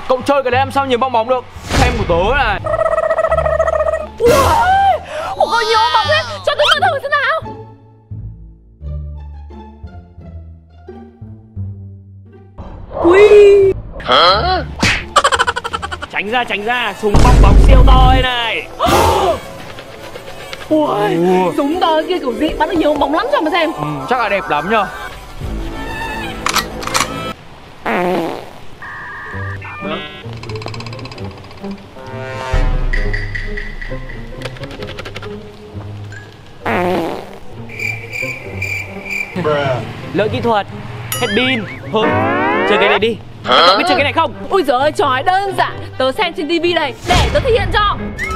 Cậu chơi cái đấy làm sao nhiều bong bóng được. Xem của tớ này. Ủa có nhiều bong thế, cho tớ mở thử xem nào. Ui. Hả? Tránh ra, súng bong bóng siêu to đây này. Ui, súng to kia kiểu gì bắn được nhiều bóng lắm cho mà xem. Chắc là đẹp lắm nhờ. Lỡ kỹ thuật, hết pin. Thôi, chơi cái này đi. Cậu biết chơi cái này không? Ui giời ơi, trò ấy đơn giản. Tớ xem trên tivi đây, để tớ thể hiện cho.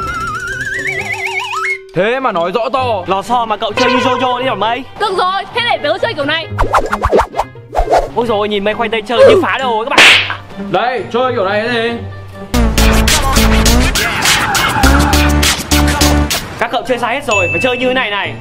Thế mà nói rõ to. Lò xo mà cậu chơi như Jojo đi hả Mây? Được rồi, thế để tớ chơi kiểu này. Ôi rồi nhìn Mây khoai tây chơi như phá đồ các bạn. Đây, chơi kiểu này thế. Các cậu chơi sai hết rồi, phải chơi như thế này này.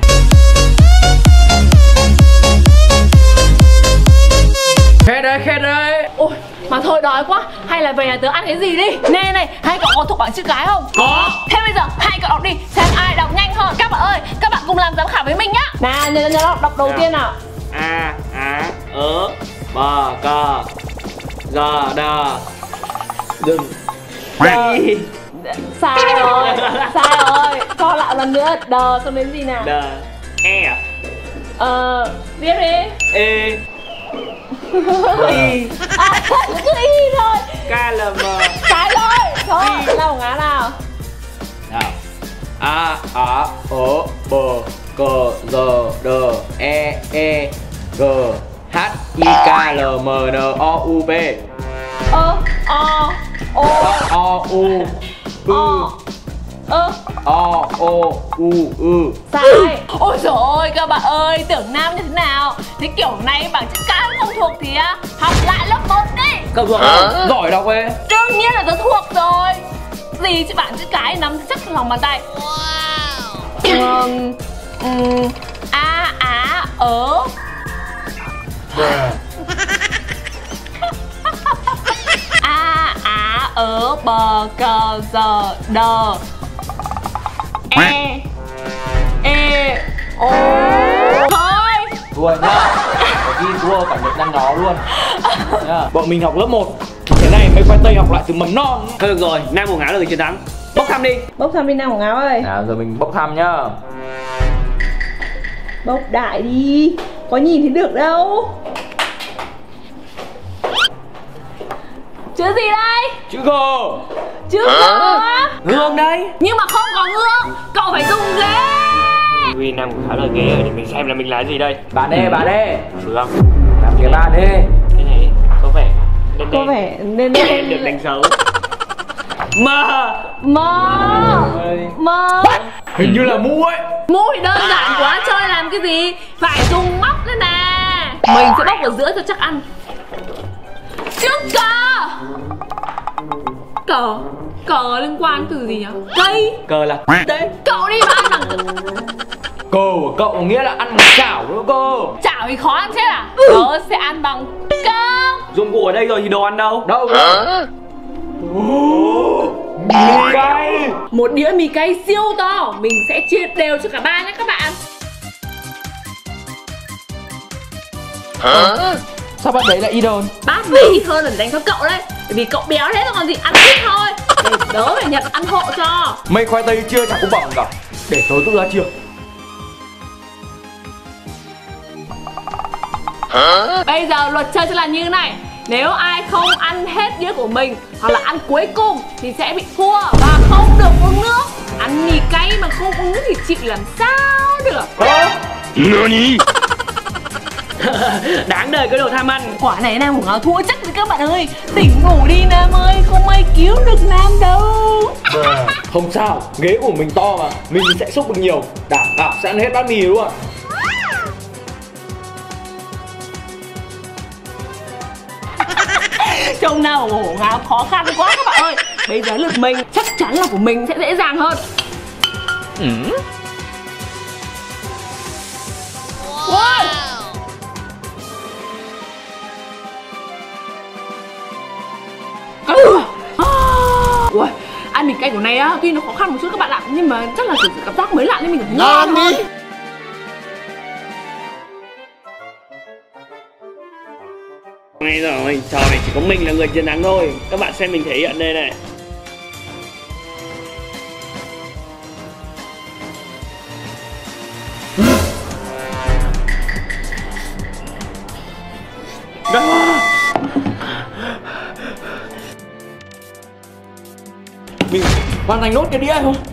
Khét đấy. Ôi, mà thôi đói quá. Hay là về nhà tớ ăn cái gì đi. Nè này, hai cậu có thuộc bảng chữ cái không? Có. Thế bây giờ hai cậu đọc đi, xem ai đọc nhanh hơn. Các bạn ơi, các bạn cùng làm giám khảo với mình nhá. Nào, nhớ đọc đầu tiên nào. A, á, ớ, bờ, cờ, giờ, đờ, đừng. Đờ. Sai rồi, sai rồi. Cho lại lần nữa. Đờ xong đến gì nào? Đờ, e à? Viết đi. E. Y. À, cứ y thôi. KLM. Sai rồi. Thôi, lau ngá nào. Nào. A, á, ớ, bờ, cờ, giờ, đờ, e, g, h, i, k, l, m, n, o, u, p. O, u, o, u, sai. Ôi dồi ôi các bạn ơi, tưởng Nam như thế nào? Thế kiểu này bảng chữ cái không thuộc thì học lại lớp 1 đi. Cậu thuộc không? Giỏi đọc ấy. Đương nhiên là tớ thuộc rồi. Gì chứ bảng chữ cái nắm chắc trong lòng bàn tay. A, á, ớ. A, á, ớ, bờ, cờ, giờ, đờ. E, o. Thôi. Thua nhá. Có khi thua cả một năm đó luôn. Bọn mình học lớp 1. Thế này mấy khoai tây học lại từ mầm non. Thôi được rồi, Nam Ngủ Ngáo là người chiến thắng. Bốc thăm đi. Bốc thăm đi Nam Ngủ Ngáo ơi. Nào giờ mình bốc thăm nhá. Bốc đại đi. Có nhìn thấy được đâu. Chữ gì đây? Chữ G. Chữ G. Gương đây. Nhưng mà không có gương. Cậu phải dùng ghế. Vì Nam Ngủ Ngáo là ghế rồi, để mình xem là mình là gì đây. Bà đê. Được không? Làm cái bà đê. Thế này có vẻ đen Có vẻ nên được đánh dấu. Mơ. Hình như là mũ ấy. Mũ thì đơn giản quá, chơi làm cái gì? Phải dùng móc đây nè. Mình sẽ bóc ở giữa cho chắc ăn. Chữ cờ. Cờ liên quan từ gì nhỉ? Cây. Cờ là Đấy, cậu đi mà ăn bằng Cờ của cậu nghĩa là ăn bằng chảo nữa cơ. chảo thì khó ăn chết à? Tớ sẽ ăn bằng cơm. dụng cụ ở đây rồi thì đồ ăn đâu? Đâu? Mì cay. Một đĩa mì cay siêu to. Mình sẽ chia đều cho cả ba nhé các bạn. Sao bạn đấy lại ít hơn? Bát này ít hơn là dành cho cậu đấy. Bởi vì cậu béo thế còn gì, ăn ít thôi. Để tớ phải nhận ăn hộ cho. Mấy khoai tây chưa chẳng có bỏng cả. Để tớ tự ra chưa. Bây giờ luật chơi sẽ là như thế này. Nếu ai không ăn hết đĩa của mình hoặc là ăn cuối cùng thì sẽ bị thua và không được uống nước. Ăn mì cay mà không uống nước thì chịu làm sao được. Nani? Đáng đời cái đồ tham ăn. Quả này Nam Ngủ Ngáo thua chắc rồi các bạn ơi. Tỉnh ngủ đi Nam ơi, không ai cứu được Nam đâu. Không sao, ghế của mình to mà. Mình sẽ xúc được nhiều. Đảm bảo sẽ ăn hết bát mì luôn. Trông Nam Ngủ Ngáo khó khăn quá các bạn ơi. Bây giờ lượt mình, chắc chắn là của mình sẽ dễ dàng hơn. Wow. Ui, ăn mì cay của này á, tuy nó khó khăn một chút các bạn ạ, nhưng mà chắc là kiểu cảm giác mới lạ nên mình thấy ngon thôi. Ngay rồi, trò này chỉ có mình là người chiến thắng thôi. Các bạn xem mình thể hiện đây này. Mình hoàn thành nốt cái đĩa không?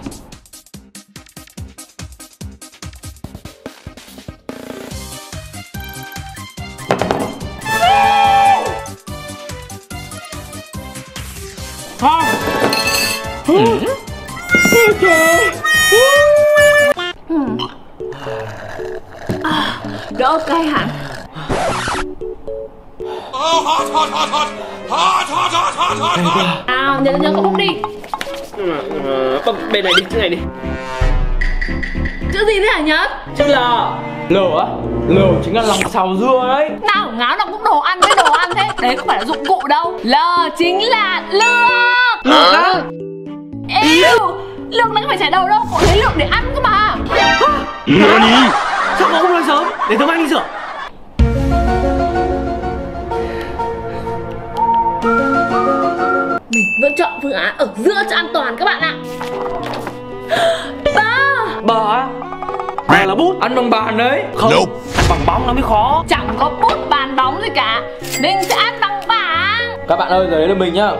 Đỡ cay hẳn. Nào, nhớ cậu bút đi. Bên này đi, chữ này đi. Chữ gì thế hả Nhật? Chữ L. L á? L chính là lòng xào dưa đấy. Nào, ngáo nào cũng đồ ăn với đồ ăn thế. Đấy không phải là dụng cụ đâu. L chính là lược. Lược á? Ew, lược nó không phải chảy đầu đâu, cậu lấy lược để ăn cơ mà. NANI? Sao cậu không nói sớm? Để tôi mang đi rửa. Mình vẫn chọn phương án ở giữa cho an toàn các bạn ạ. Bờ á? Này là bút. Ăn bằng bàn đấy. Không, ăn bằng bóng nó mới khó. Chẳng có bút bàn bóng gì cả. Mình sẽ ăn bằng bảng. Các bạn ơi, giấy lên mình nhá.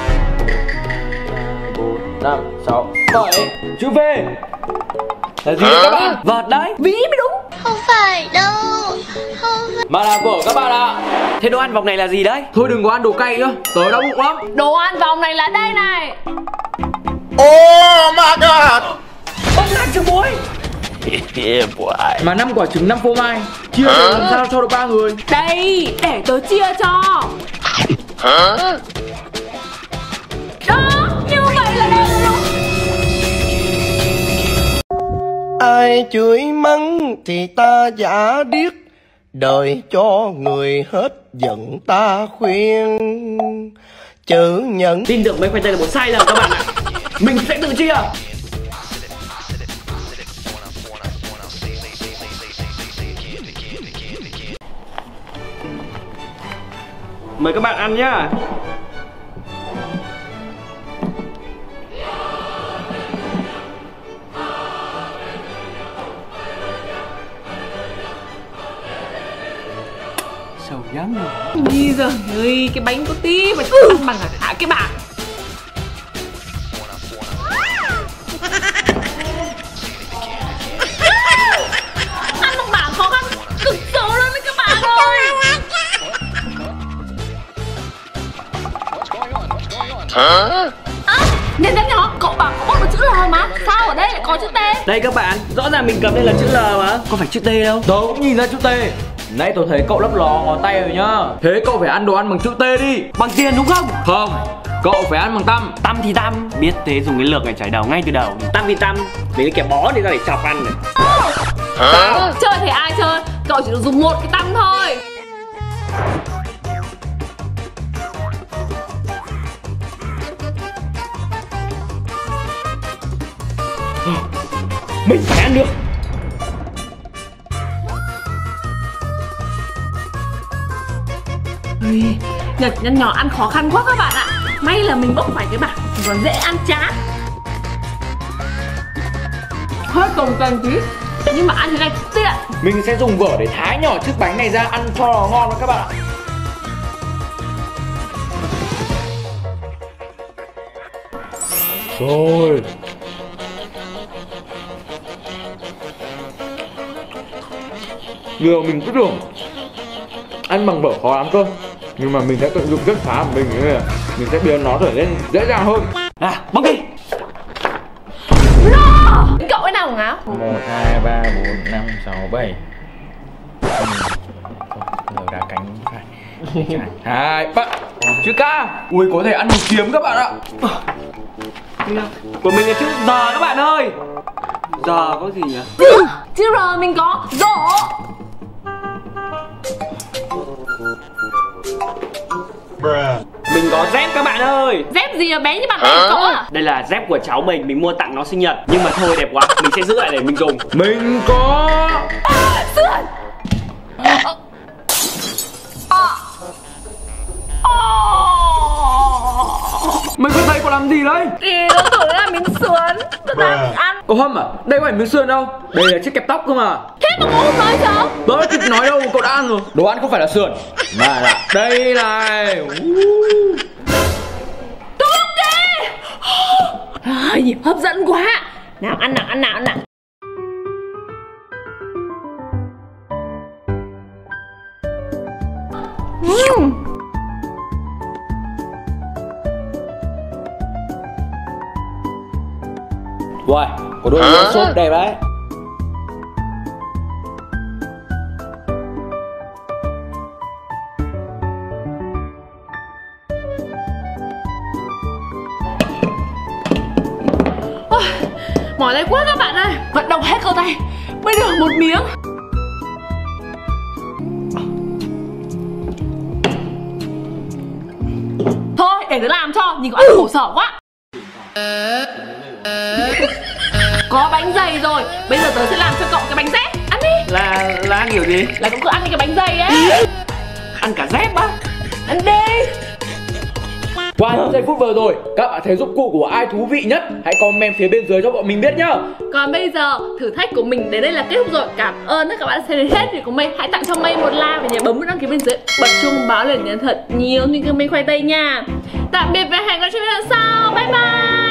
4, 5, 6, 7. Chữ V là gì đấy các bạn? Vợt đấy. Ví mới đúng. Không phải đâu. Không phải. Mà là của các bạn ạ. Thế đồ ăn vòng này là gì đấy? Thôi đừng có ăn đồ cay nhá, tớ đau bụng lắm. Đồ ăn vòng này là đây này. Oh my god! Bông lan trứng muối. Yeah boy. Mà 5 quả trứng 5 phô mai, chia để làm sao cho được 3 người. Đây, để tớ chia cho. Đó, như vậy là đều đúng. Ai chửi mắng thì ta giả điếc, đời cho người hết giận ta khuyên. Chữ nhận Tin tưởng mấy khoai tây là một sai lầm các bạn ạ. Mình sẽ tự chia. Mời các bạn ăn nhá. Sầu lắm rồi. Bây giờ ơi, cái bánh có tí mà ăn bằng cả cái bảng. Ăn bằng bảng khó khăn cực số luôn đấy các bạn ơi. Nhân nhân nhỏ, cậu bảo có bốc được chữ L mà. Sao ở đây lại có chữ T? Đây các bạn, rõ ràng mình cầm đây là chữ L mà. Có phải chữ T đâu. Tớ cũng nhìn ra chữ T. Nãy tôi thấy cậu lấp lò ngón tay rồi nhá. Thế cậu phải ăn đồ ăn bằng chữ T đi. Bằng tiền đúng không? Không, cậu phải ăn bằng tăm. Tăm thì tăm. Biết thế dùng cái lược này chảy đầu ngay từ đầu. Tăm thì tăm. Lấy cái kẹp bó đi ra để chọc ăn này. Chơi thì ai chơi, cậu chỉ được dùng một cái tăm thôi. Mình phải ăn được. Nhật nhân nhỏ ăn khó khăn quá các bạn ạ. May là mình bốc phải cái bảng còn dễ ăn chán. Hơi cồng kềnh tí, nhưng mà ăn thế này tiện. Mình sẽ dùng vở để thái nhỏ chiếc bánh này ra ăn cho nó ngon đó các bạn ạ. Rồi. Điều mình cứ tưởng ăn bằng vở khó lắm cơ, nhưng mà mình sẽ tận dụng rất khá của mình, nên là mình sẽ biến nó trở nên dễ dàng hơn. À, bóc đi. No! Cậu cái nào ngáo? 1, 2, 3, 4, 5, 6, 7. Rồi ra cánh phải. 2, 3. Chữ K. Ui, có thể ăn một kiếm các bạn ạ. Của mình là chữ R các bạn ơi. Giờ có gì nhỉ? Chữ R mình có rổ. mình có dép các bạn ơi. Dép gì mà bé như bàn tay của cậu à? Đây là dép của cháu mình mua tặng nó sinh nhật. Nhưng mà thôi đẹp quá, mình sẽ giữ lại để mình dùng. Mình có Sườn. Mày con tay có làm gì đấy? Thì nó tưởng là miếng sườn, tôi đang ăn. Có hâm à? Đây có phải miếng sườn đâu. Đây là chiếc kẹp tóc cơ mà. Thế mà cậu không nói sao? Tớ đã kịp nói đâu, cậu đã ăn rồi. Đồ ăn không phải là sườn mà là đây này. Tốt đi. Nhìn hấp dẫn quá. Nào ăn nào, ăn nào, ăn nào. Uầy, có đôi sốt đẹp đấy. Mỏi tay quá các bạn ơi. Vận động hết cơ tay mới được một miếng. Thôi để tớ làm cho, nhìn có ăn khổ sở quá. Có bánh dày rồi, bây giờ tớ sẽ làm cho cậu cái bánh dép. Ăn đi. Là kiểu gì? Là cậu cứ ăn cái bánh dày ấy. Ăn cả dép á? Ăn đi. Qua những giây phút vừa rồi, các bạn thấy dụng cụ của ai thú vị nhất? Hãy comment phía bên dưới cho bọn mình biết nhá. Còn bây giờ, thử thách của mình đến đây là kết thúc rồi. Cảm ơn tất cả các bạn đã xem đến hết video của Mây. Hãy tặng cho Mây một like và nhớ bấm nút đăng ký bên dưới, bật chuông báo để nhận thật nhiều những kênh Mây khoai tây nha. Tạm biệt và hẹn gặp lại trong video lần sau. Bye bye.